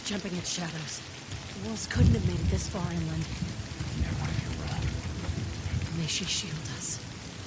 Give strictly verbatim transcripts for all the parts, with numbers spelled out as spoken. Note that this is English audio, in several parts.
jumping at shadows. The wolves couldn't have made it this far inland. Never mind, you're wrong. May she shield us.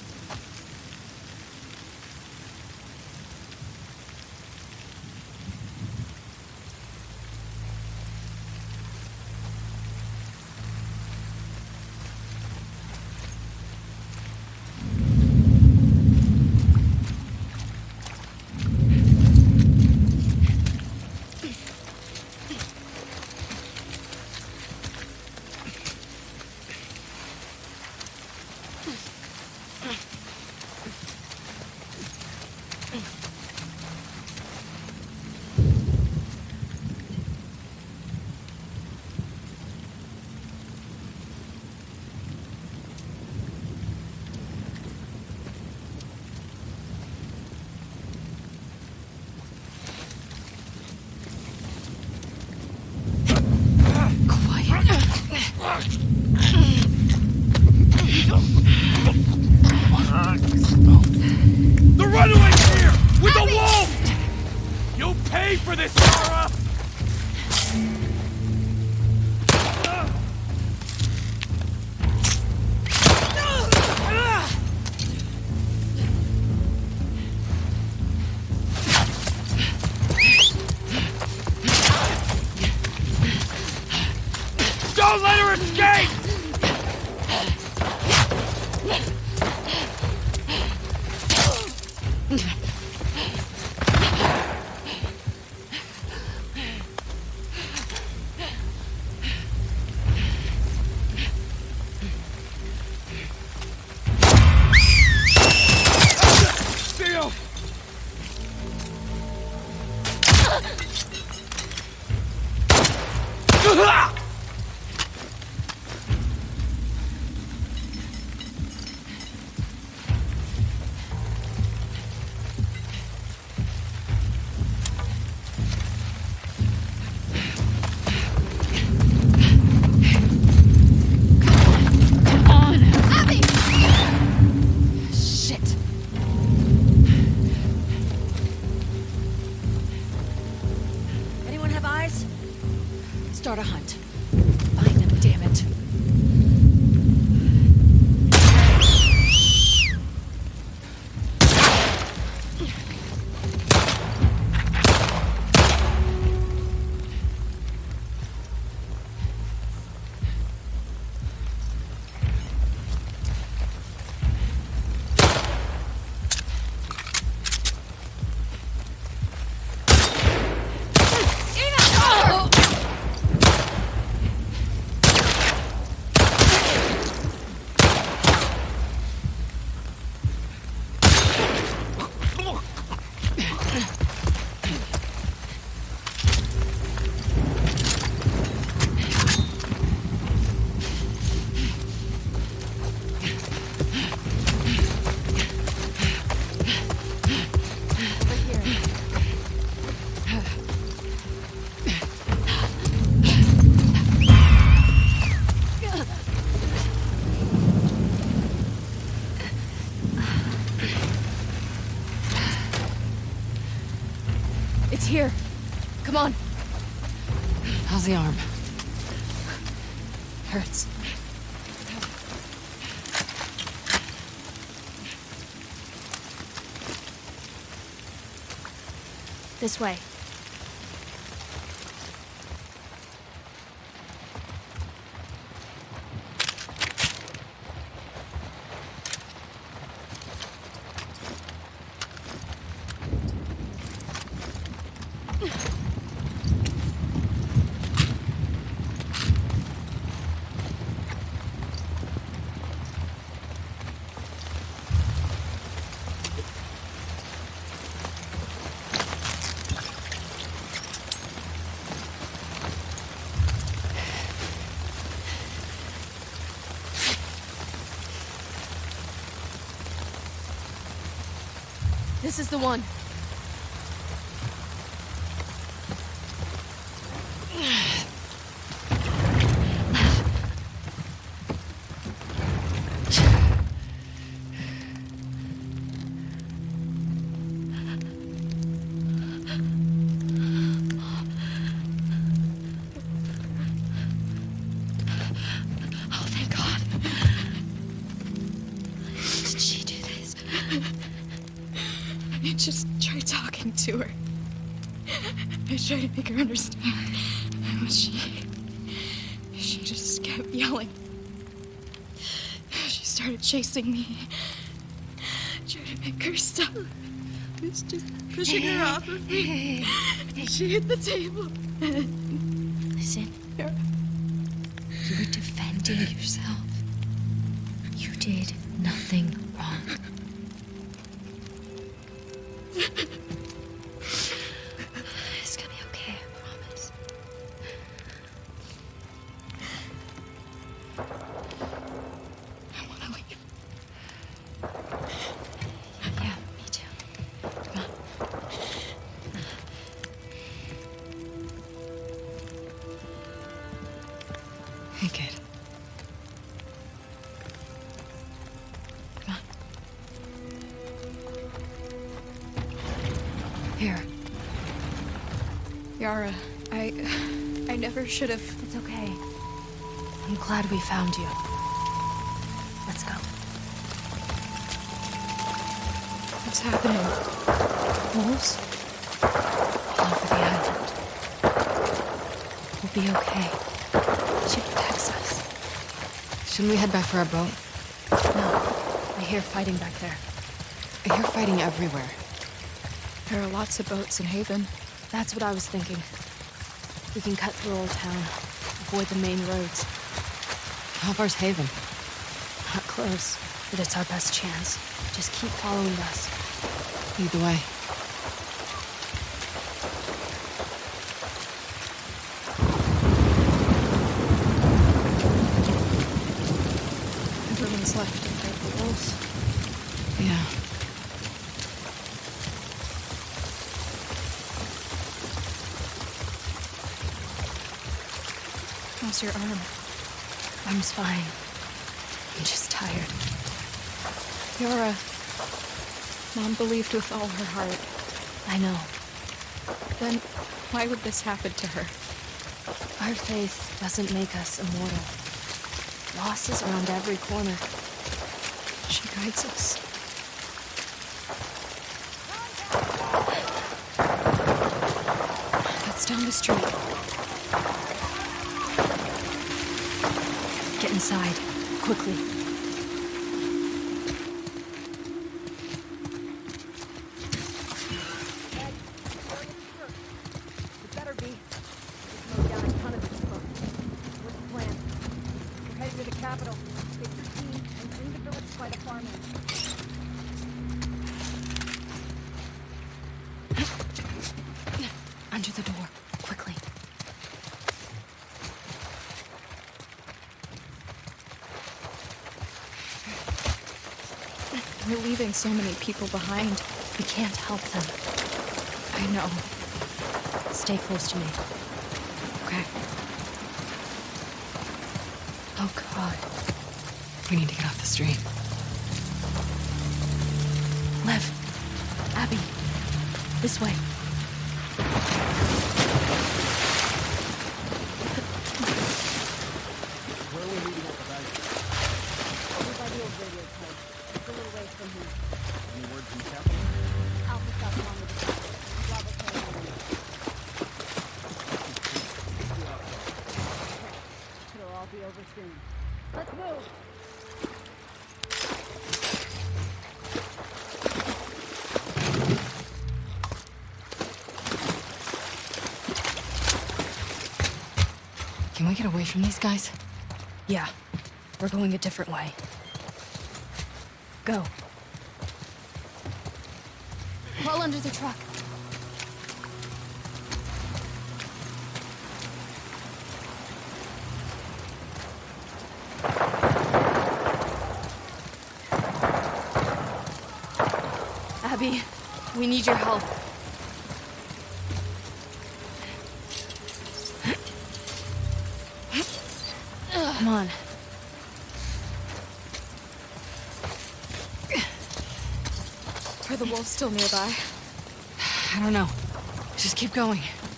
The runaway's here! With the wolf! You'll pay for this, Sarah! Don't let her escape! Start a hunt. Find them, damn it. It's here. Come on. How's the arm? Hurts. This way. This is the one. I just tried talking to her. I tried to make her understand. But she... She just kept yelling. She started chasing me. I tried to make her stop. I was just pushing her off of me. She hit the table. Listen. Yeah. You were defending yourself. You did nothing wrong. It's gonna be okay, I promise. I wanna leave. Yeah, me too. Come on. Hey, kid. Come on. Here. Yara, I... I never should have... It's okay. I'm glad we found you. Let's go. What's happening? Wolves? All over the island. We'll be okay. She protects us. Shouldn't we head back for our boat? No. I hear fighting back there. I hear fighting everywhere. There are lots of boats in Haven. That's what I was thinking. We can cut through Old Town. Avoid the main roads. How far's Haven? Not close, but it's our best chance. Just keep following us. Lead the way. Everyone's left to fight the wolves. Yeah. How's your arm? Arm's fine. I'm just tired. Yara, Mom believed with all her heart. I know. Then why would this happen to her? Our faith doesn't make us immortal. Loss is around every corner. She guides us. That's down the street. Get inside, quickly. Under the door, quickly. We're leaving so many people behind. We can't help them. I know. Stay close to me. Okay. Oh, God. We need to get off the street. Lev. Abby. This way. Can we get away from these guys? Yeah. We're going a different way. Go. Crawl under the truck. Abby, we need your help. Come on. Are the wolves still nearby? I don't know. Just keep going.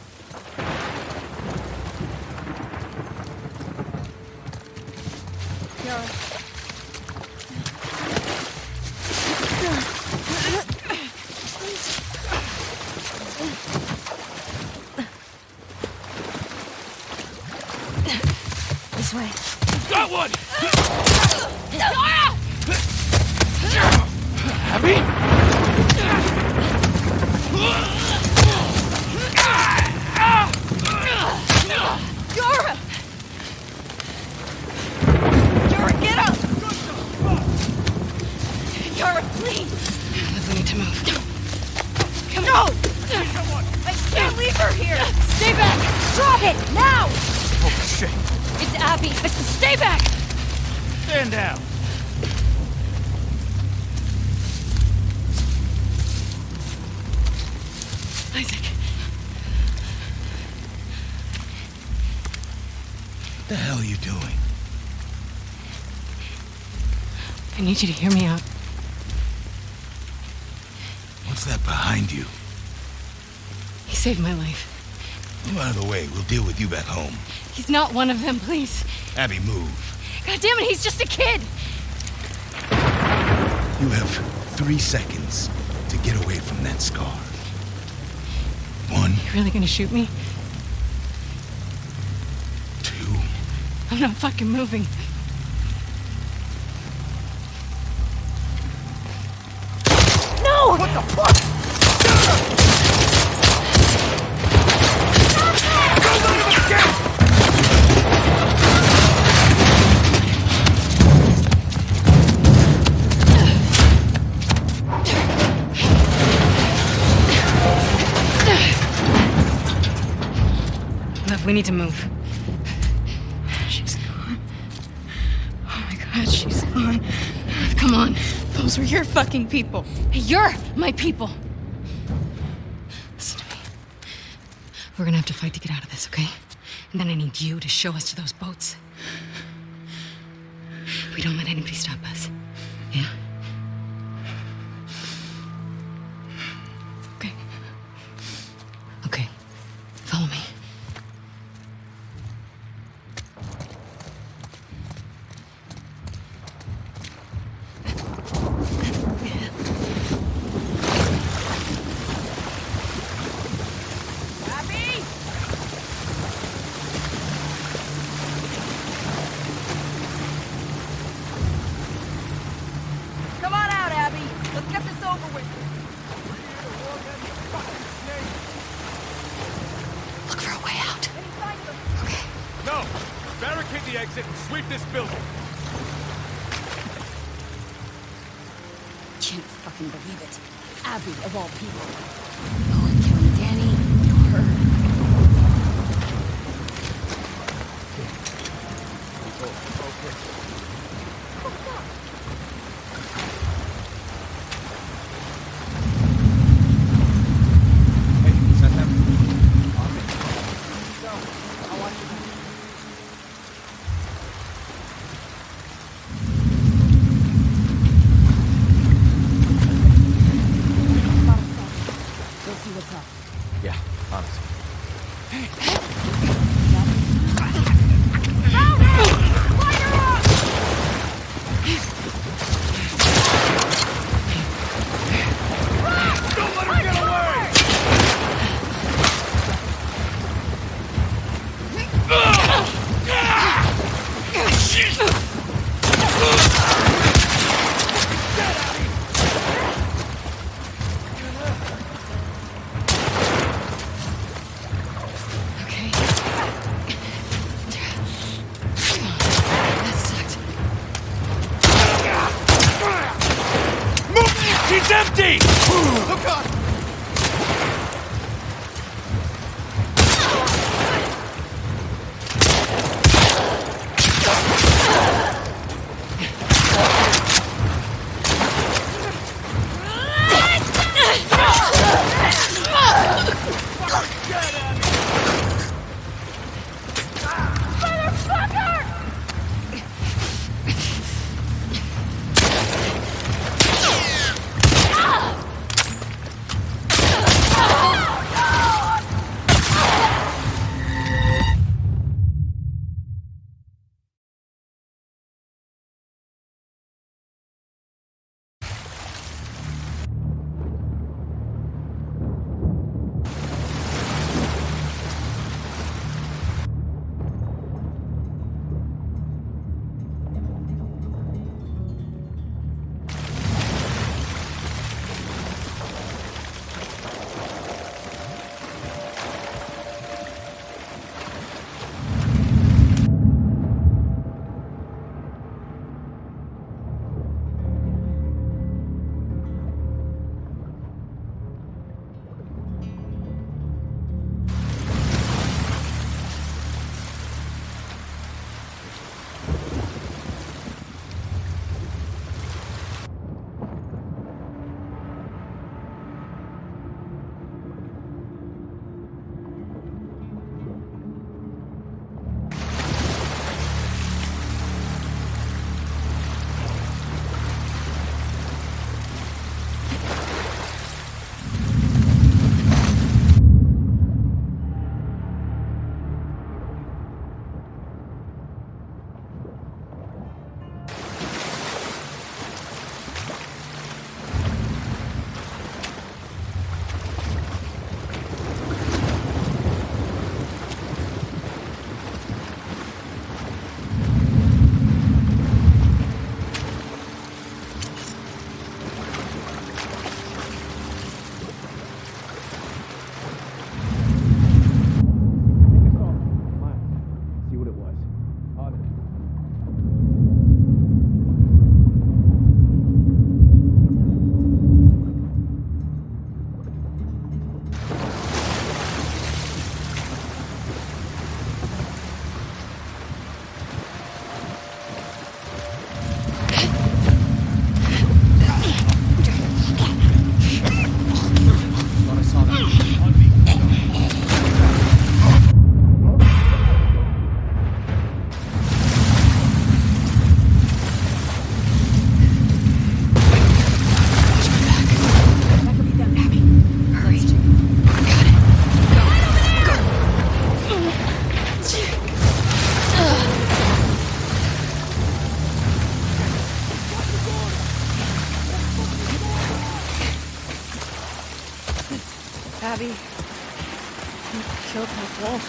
Yara. need to move. Come No! on. I can't leave her here! Stay back! Drop it! Now! Oh, shit. It's Abby. Stay back! Stand down. Isaac. What the hell are you doing? I need you to hear me out. What's that behind you? He saved my life. Move out of the way. We'll deal with you back home. He's not one of them, please. Abby, move. God damn it, he's just a kid! You have three seconds to get away from that scar. One, You really gonna shoot me? two, I'm not fucking moving. No! What the fuck? Love, we need to move. She's gone. Oh my god, she's gone. Love, come on. Those were your fucking people. You're my people. Listen to me. We're gonna have to fight to get out of this, okay? And then I need you to show us to those boats. We don't let anybody stop us. Yeah? Okay. Okay. Follow me. Come on out, Abby. Let's get this over with. Look for a way out. Okay. No! Barricade the exit and sweep this building. Can't fucking believe it. Abby, of all people. Oh, and killing Danny, her. Hey, is that them? On me. So, I want you to... Go see what's up. Yeah, honestly. Don't let him get away! Okay. That sucked. Move! She's empty! Oh, God! Abby, you killed that wolf.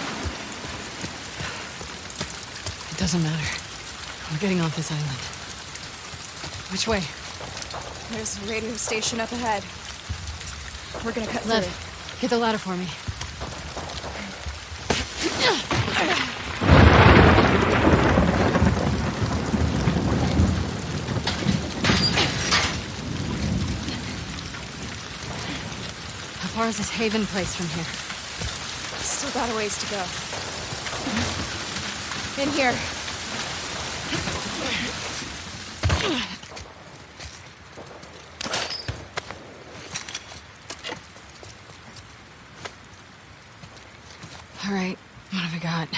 It doesn't matter. We're getting off this island. Which way? There's a radio station up ahead. We're gonna cut Lev, through. get the ladder for me. How far is this Haven place from here? Still got a ways to go. In here. All right, what have we got?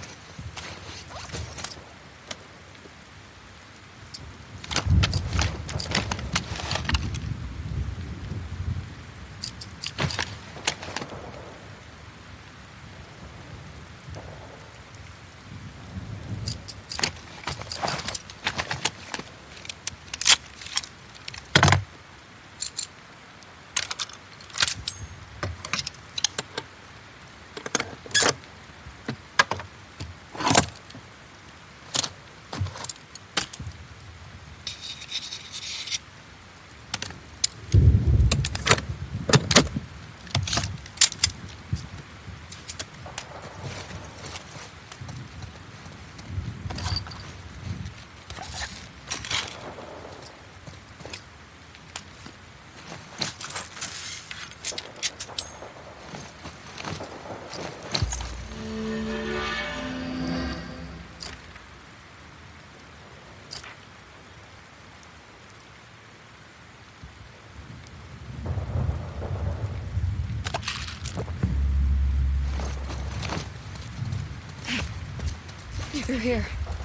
Through here.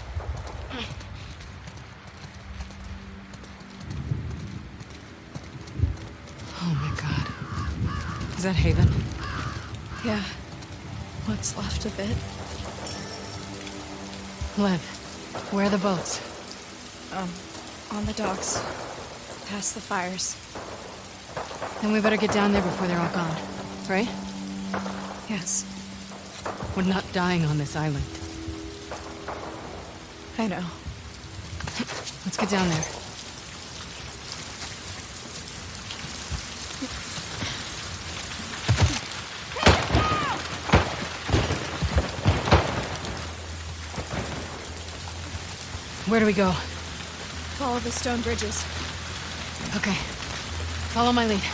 Oh my god. Is that Haven? Yeah. What's left of it? Lev, where are the boats? Um, on the docks. Past the fires. Then we better get down there before they're all gone, right? Yes, We're not dying on this island. I know. Let's get down there. Where do we go? Follow the stone bridges. Okay. Follow my lead.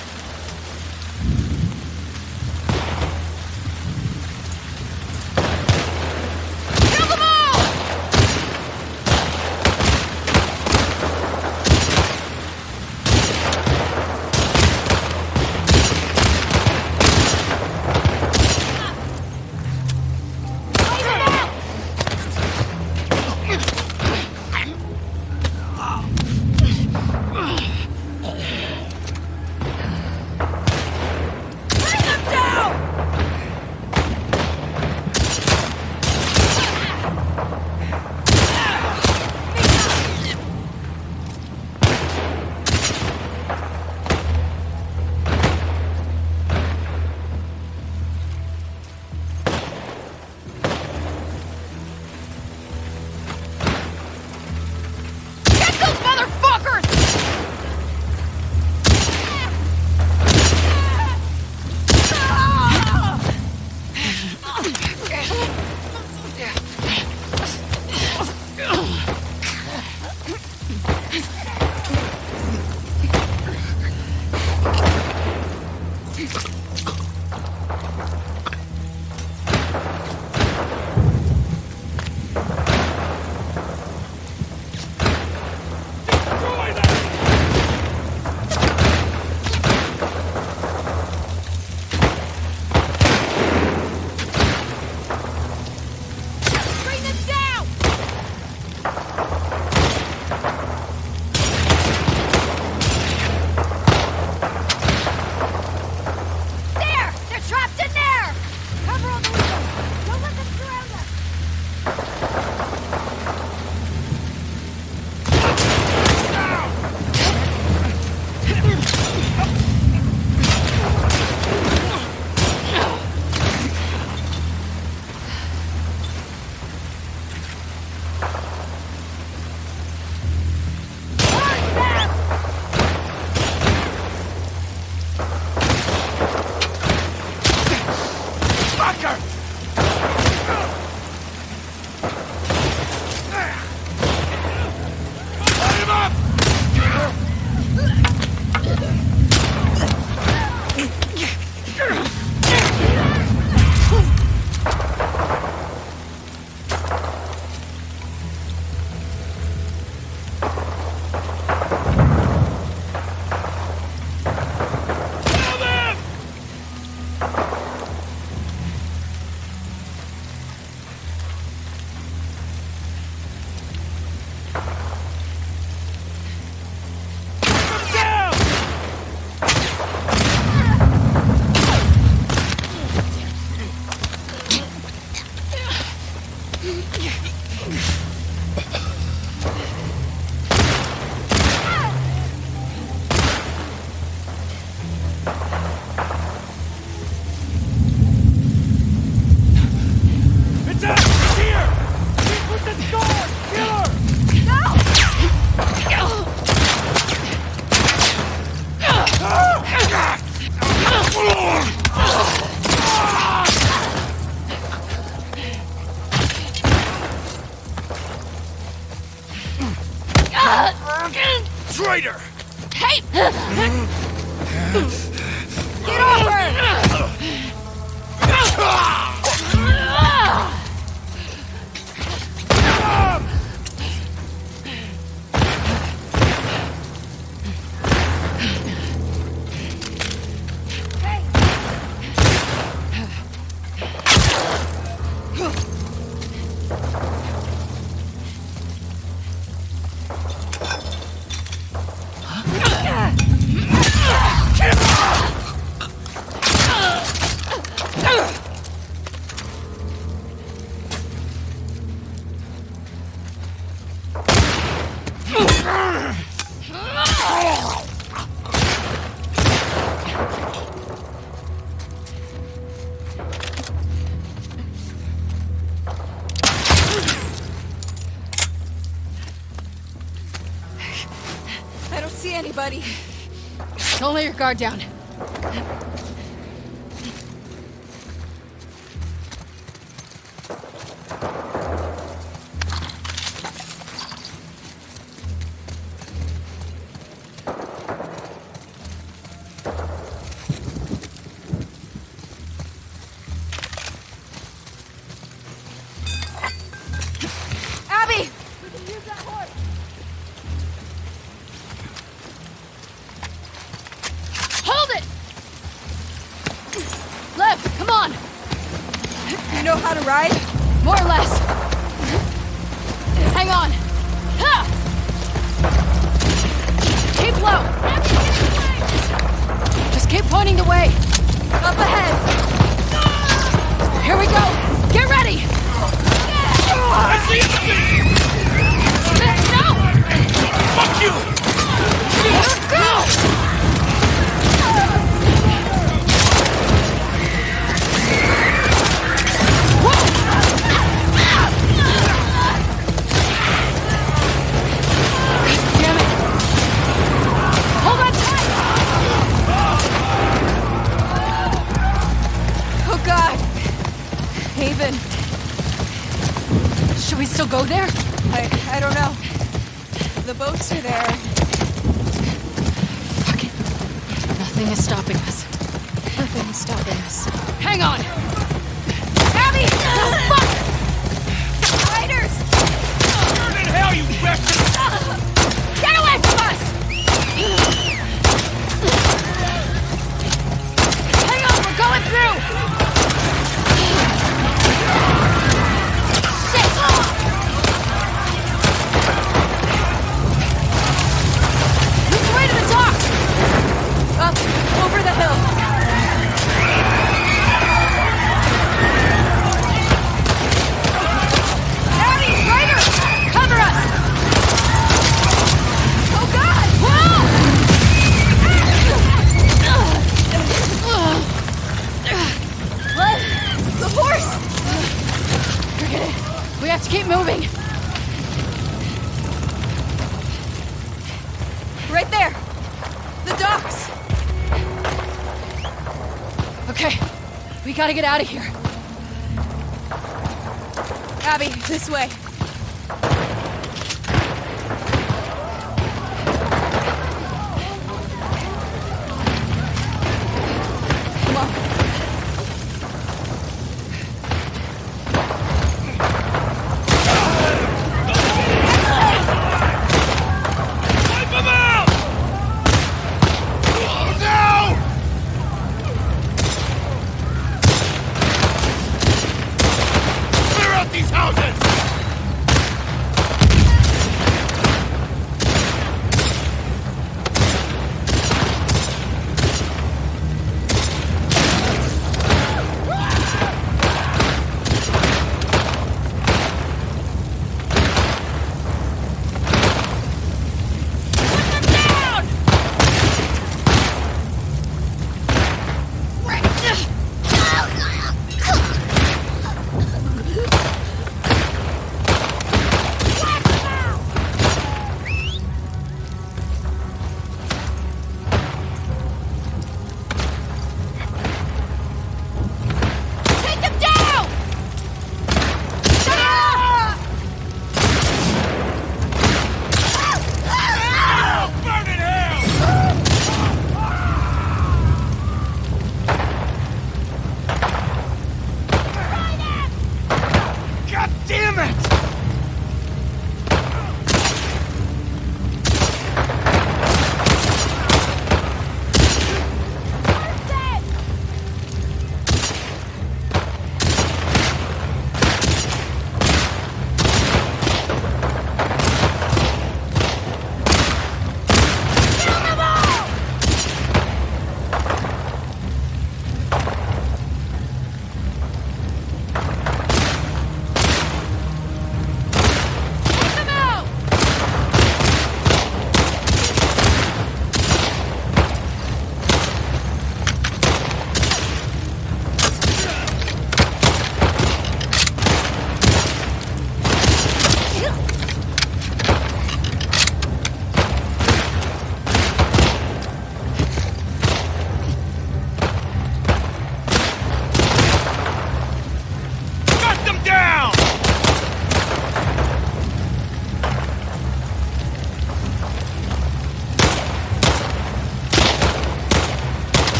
Traitor! Hey! Get off her! I don't see anybody. Don't let your guard down. Abby! Hold it! Lev, come on! You know how to ride? More or less. Hang on. Ha! Keep low. Just keep pointing the way. Up ahead! Here we go. Get ready. I see it! No! Fuck you! Go! Damn it! Hold on tight! Oh god! Haven. Should we still go there? I I don't know. The boats are there. Fuck it. Nothing is stopping us. Nothing is stopping us. Hang on! Abby! Oh, fuck! Riders! Burn in hell, you bastard! Get away from us! Hang on, we're going through! Shit! Lead the way to the dock! Up, over the hill. Abby! Riders! Cover us! Oh god! What? The horse! Forget it. We have to keep moving. Right there! The docks! Okay, we gotta get out of here. Abby, this way. Come on. Wipe them out! Now! Clear out these houses!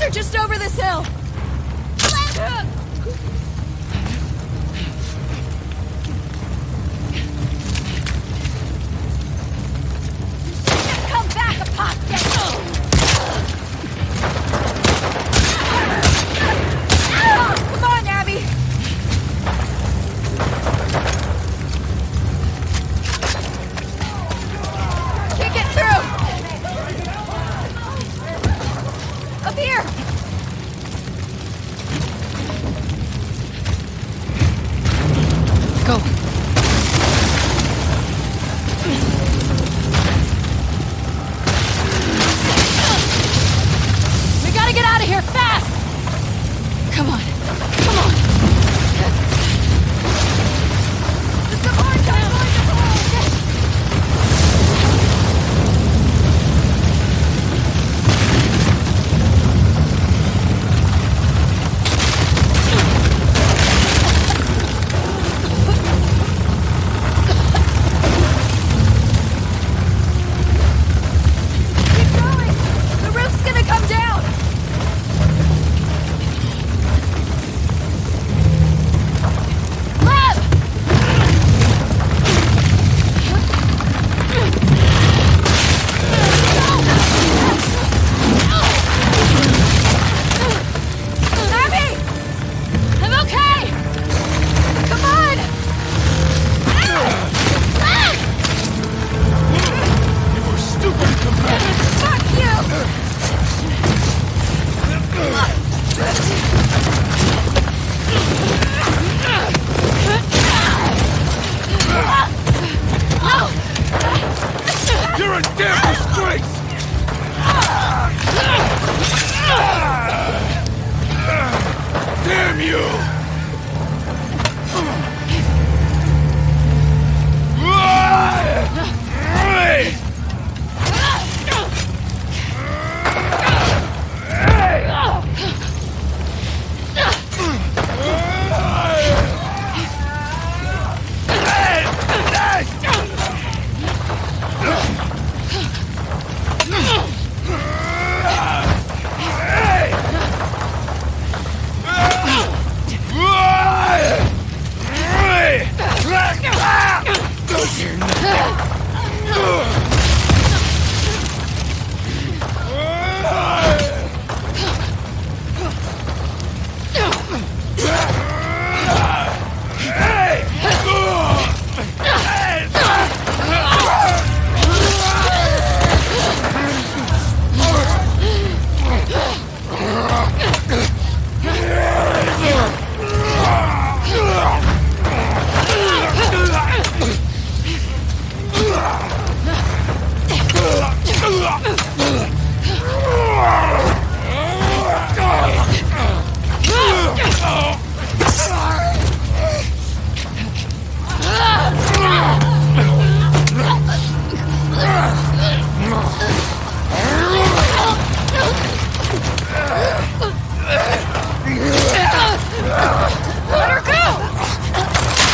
They're just over this hill. Come back, apostate! Come on, Abby! Can't get through! Up here! Go. We gotta get out of here fast! Come on. Come on. Come on, come on, come on! Keep going! The roof's gonna come down! Lev! Abby! I'm okay! Come on! You were stupid compared. Fuck you! You're a damn disgrace! Damn you! Let her go!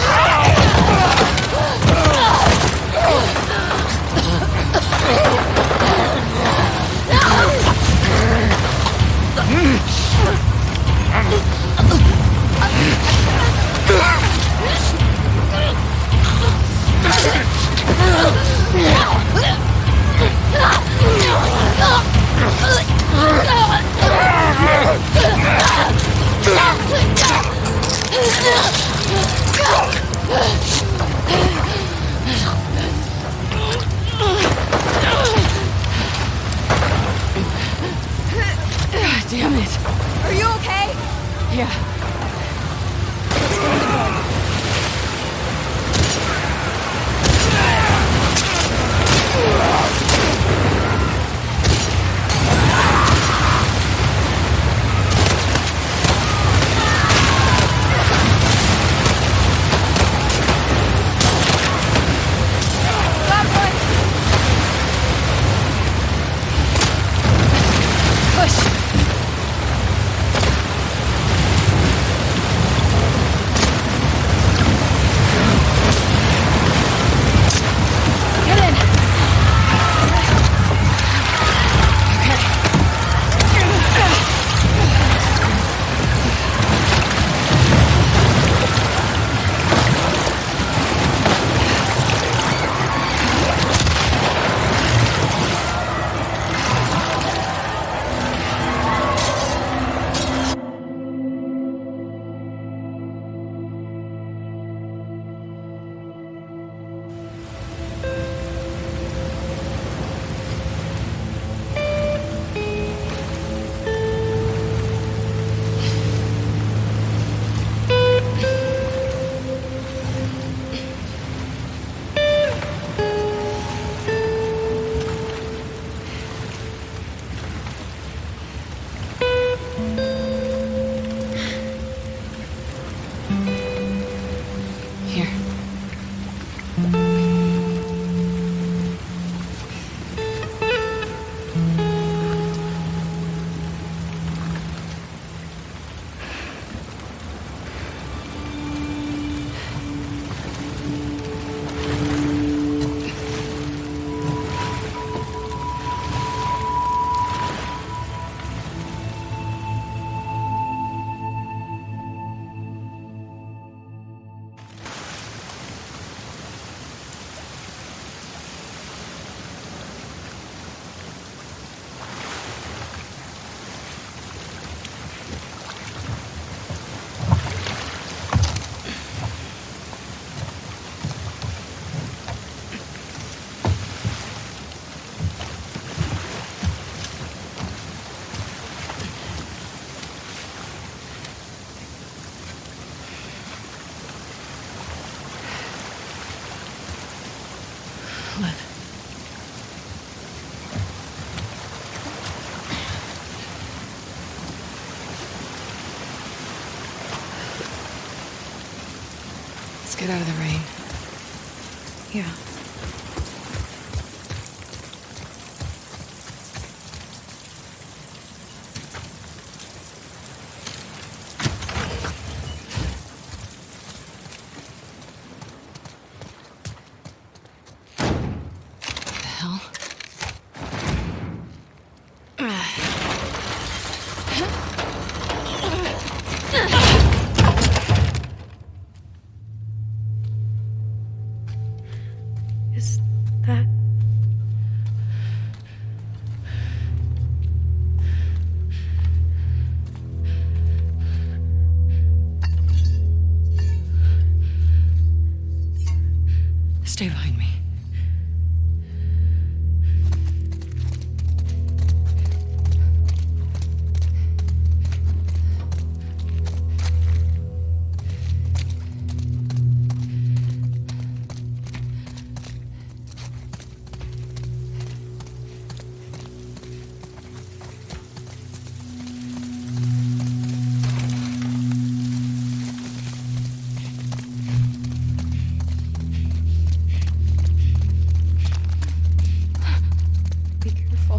Damn it. Are you okay? Yeah. Got one! Push! Get out of the rain. Yeah. The hell? Is that... Stay behind me. Be careful.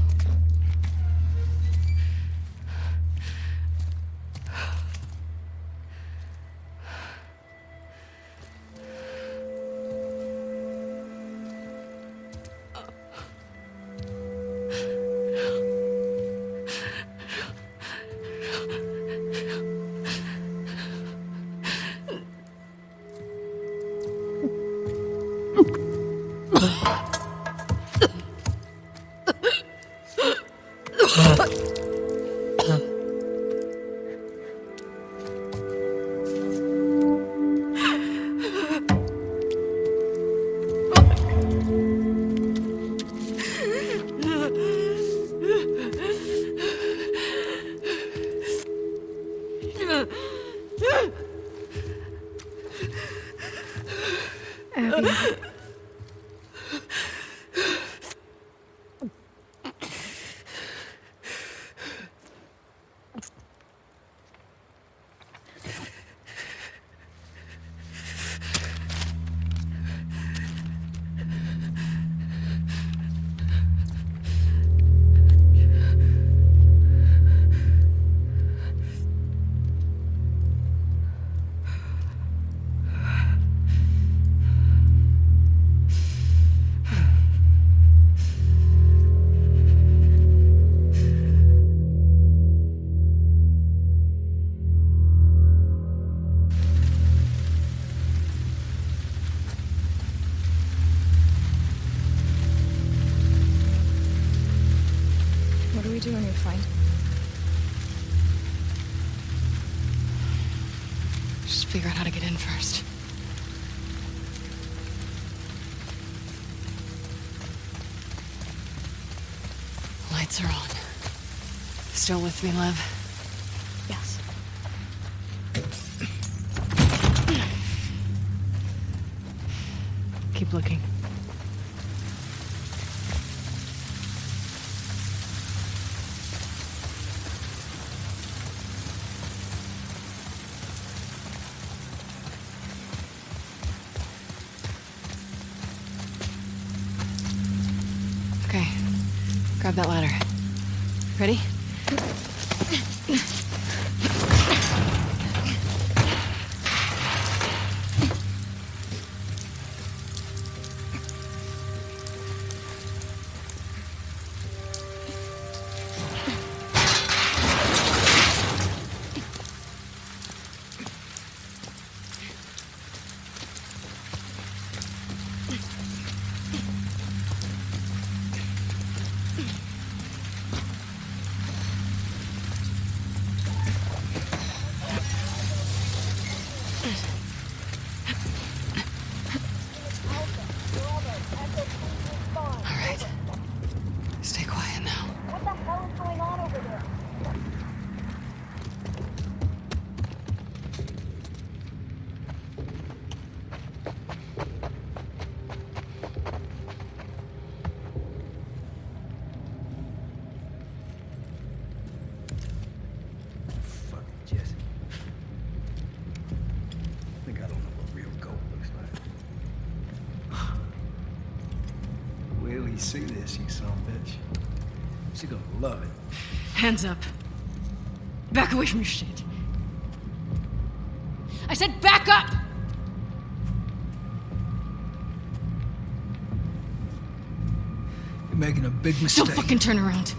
Abby. What do we do when we find him? Just figure out how to get in first. Lights are on. Still with me, Lev? Yes. Keep looking. Okay. Grab that ladder. Ready? All right. Stay quiet now. What the hell is going on over there? Fuck, Jesse. Think I don't know what real gold looks like. lady see this, you son of a bitch. She's gonna love it. Hands up. Back away from your shit. I said back up! You're making a big mistake. Don't fucking turn around.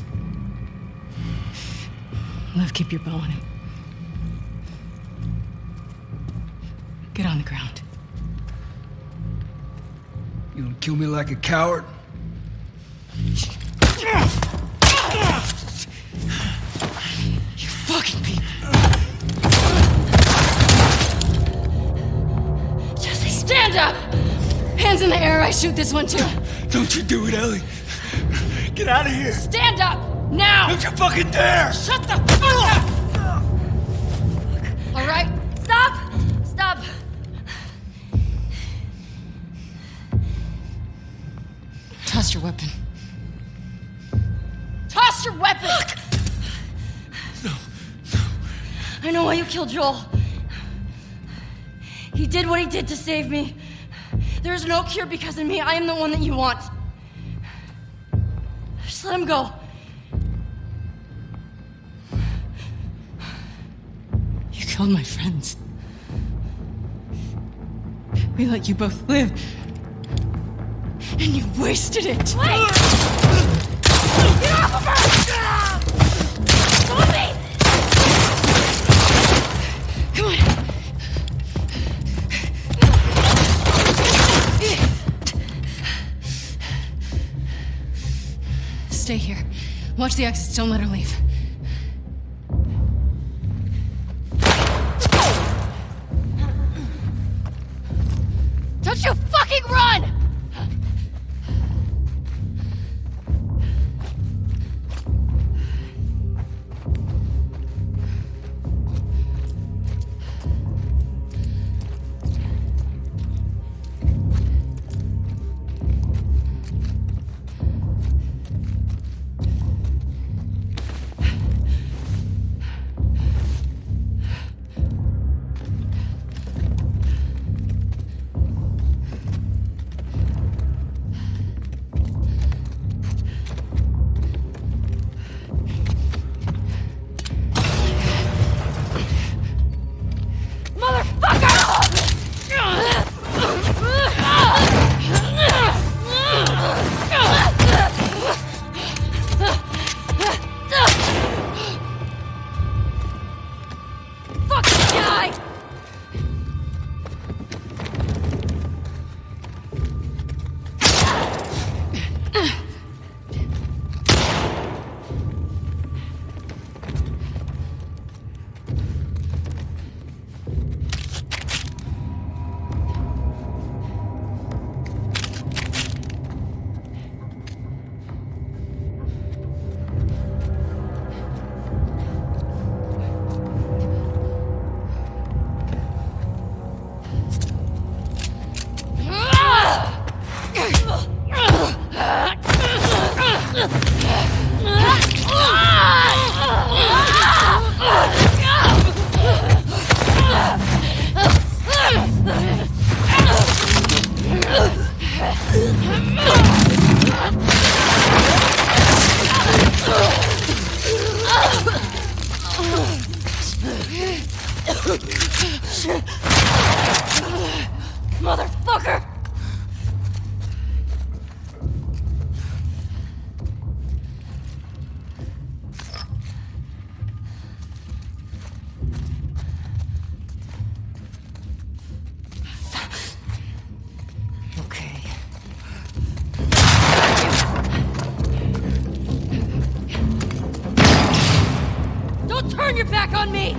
Liv, keep your bow on him. Get on the ground. You gonna kill me like a coward? You fucking people. Jesse, stand up! Hands in the air, I shoot this one too. Don't you do it, Ellie. Get out of here. Stand up! Now! Don't you fucking dare! Shut the fuck up! All right, stop! Stop! Toss your weapon. Toss your weapon! No, no. I know why you killed Joel. He did what he did to save me. There is no cure because of me. I am the one that you want. Just let him go. You killed my friends. We let you both live. And you wasted it. Wait! Get off of her! Stop me! Come on. Stay here. Watch the exits. Don't let her leave. Don't you fucking run! Motherfucker! Okay. Don't turn your back on me!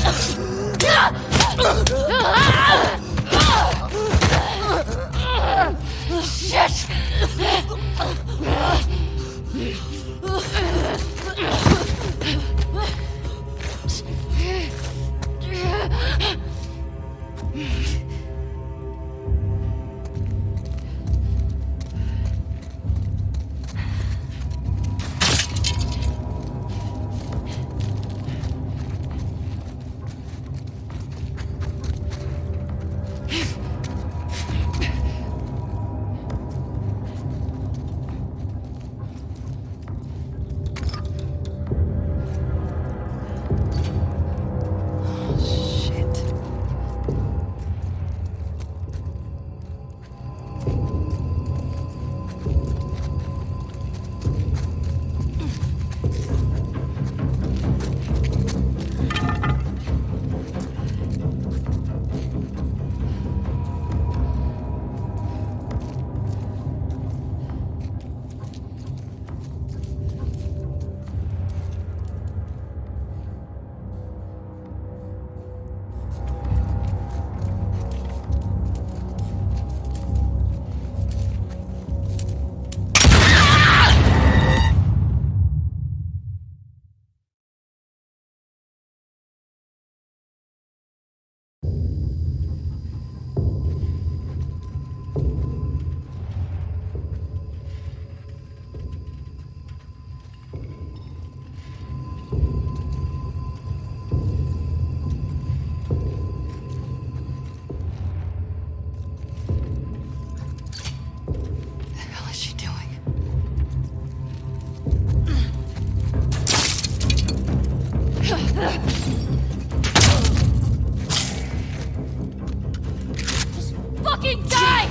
Fucking die!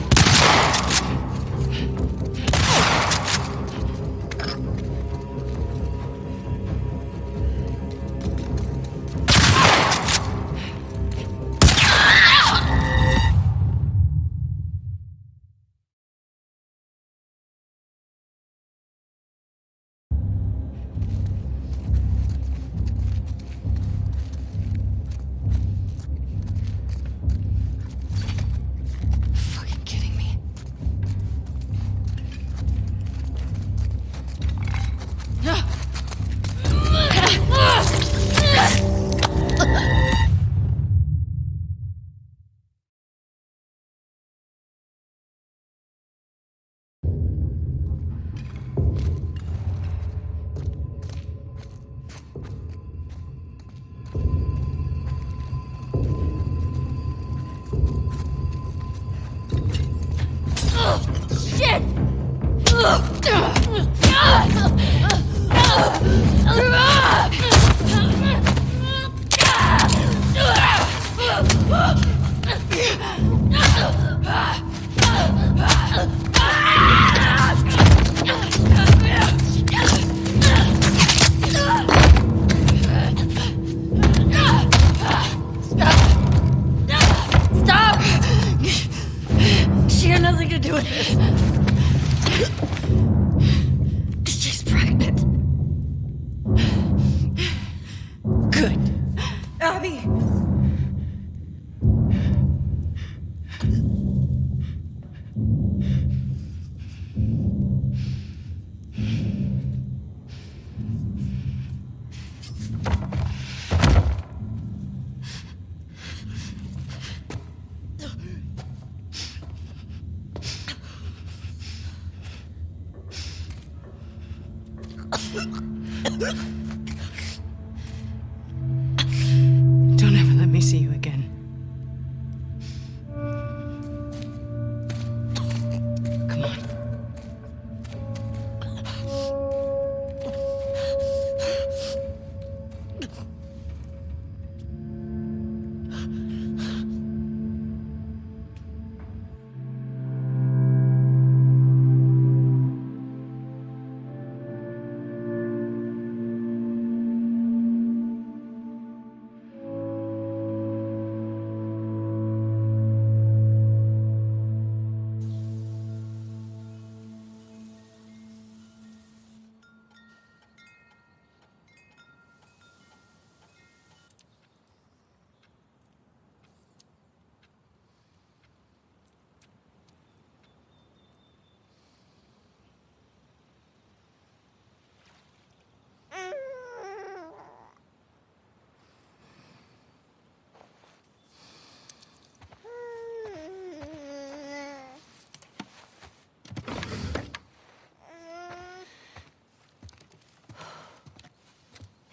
She had nothing to do with this. She's pregnant. Good. Abby. Don't ever let me see you again. Come on.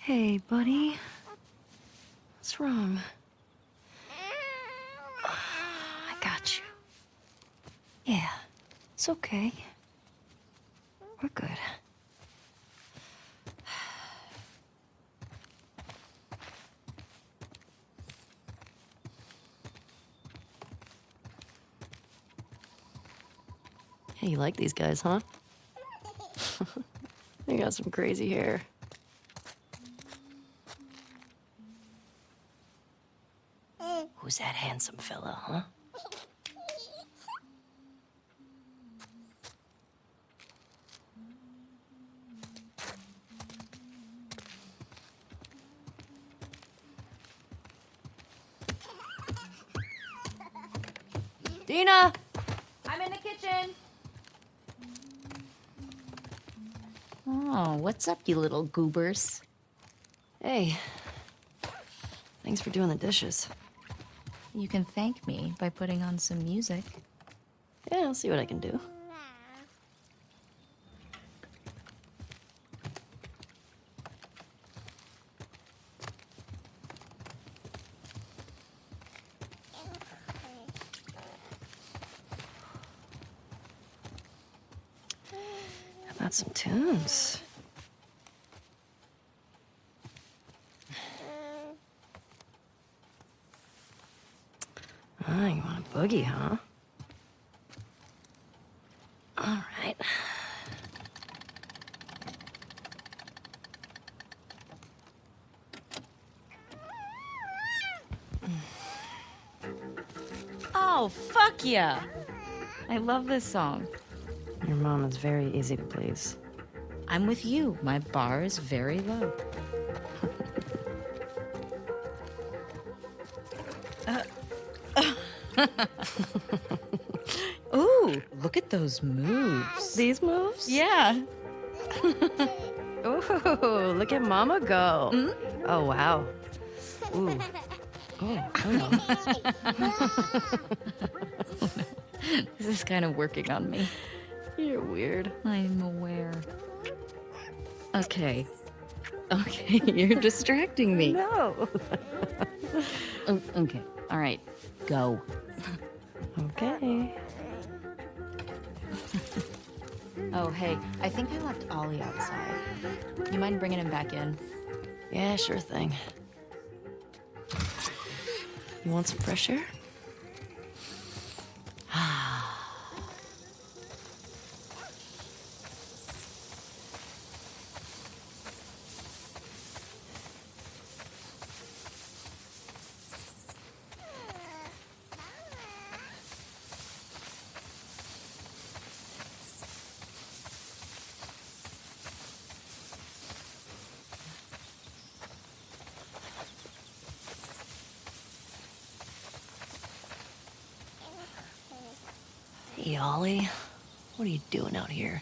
Hey, buddy. What's wrong? I got you. Yeah, it's okay. We're good. Hey, you like these guys, huh? They got some crazy hair. Who's that handsome fella, huh? Dina! I'm in the kitchen. Oh, what's up, you little goobers? Hey. Thanks for doing the dishes. You can thank me by putting on some music. Yeah, I'll see what I can do. How about some tunes? Ah, you want a boogie, huh? All right. Oh, fuck yeah! I love this song. Your mom is very easy to please. I'm with you. My bar is very low. uh, Ooh, look at those moves. These moves? Yeah. Ooh, look at Mama go. Mm? Oh, wow. Ooh. Oh, hello. This is kind of working on me. You're weird. I'm aware. Okay. Okay, you're distracting me. No. Oh, okay, all right, go. Okay. Oh, hey, I think I left Ollie outside. You mind bringing him back in? Yeah, sure thing. You want some fresh air? Hey, Ollie. What are you doing out here?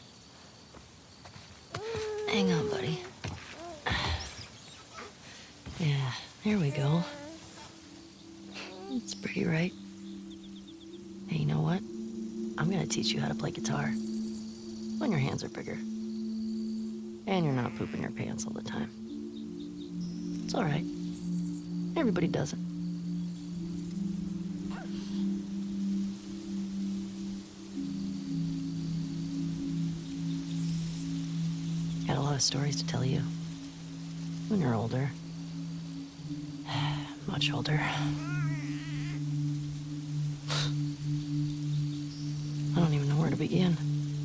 Hang on, buddy. Yeah, there we go. It's pretty, right? Hey, you know what? I'm gonna teach you how to play guitar. When your hands are bigger. And you're not pooping your pants all the time. It's all right. Everybody does it. Got a lot of stories to tell you. When you're older. Much older. I don't even know where to begin.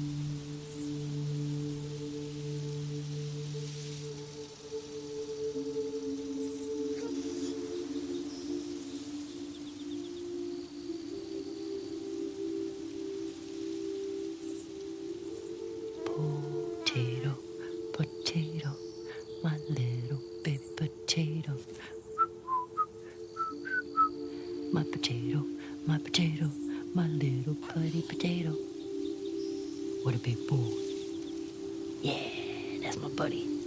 Potato, potato, my little baby potato. My potato, my potato, my little putty potato. What a big boy. Yeah, that's my buddy.